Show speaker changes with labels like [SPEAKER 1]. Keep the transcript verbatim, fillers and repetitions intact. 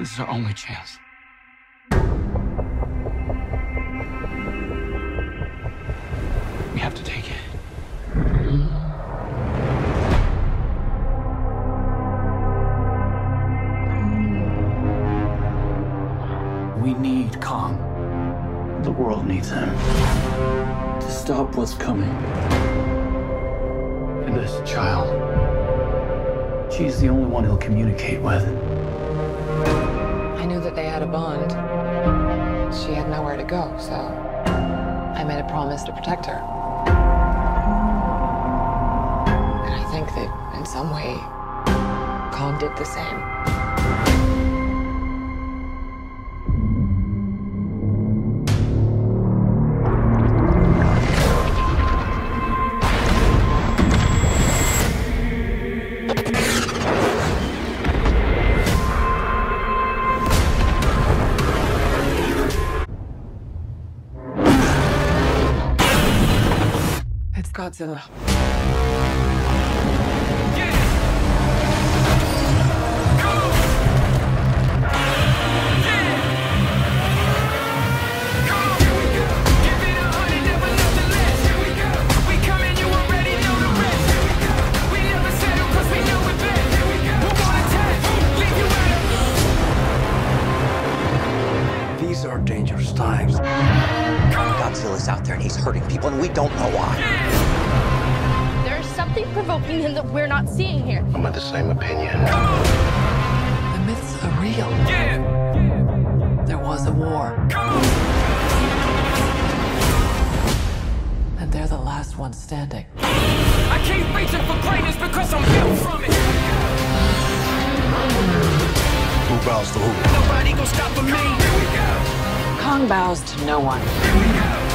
[SPEAKER 1] This is our only chance. We have to take it. We need Kong. The world needs him to stop what's coming. And this child, she's the only one he'll communicate with.
[SPEAKER 2] I knew that they had a bond. She had nowhere to go, so I made a promise to protect her. And I think that in some way, Kong did the same. It's Godzilla.
[SPEAKER 1] These are dangerous times.
[SPEAKER 3] Godzilla's out there and he's hurting people and we don't know why.
[SPEAKER 4] There's something provoking him that we're not seeing here.
[SPEAKER 5] I'm of the same opinion.
[SPEAKER 2] The myths are real. There was a war. And they're the last ones standing.
[SPEAKER 6] I keep reaching for greatness because I'm built from it.
[SPEAKER 5] Who bows to who?
[SPEAKER 6] Nobody gonna stop for me.
[SPEAKER 2] Kong bows to no one.